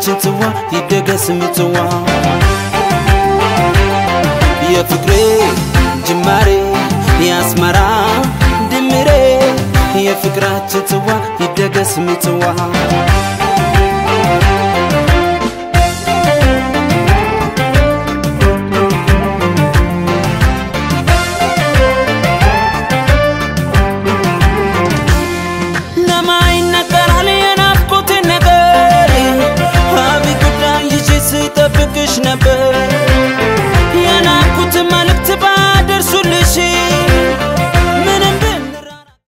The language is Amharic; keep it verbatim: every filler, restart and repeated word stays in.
የፍቅራችን ጽዋ ይደገስ ምጽዋ የፍቅሬ ጅማሬ ያስመራ ድምሬ የፍቅራችን ጽዋ ይደገስ ምጽዋ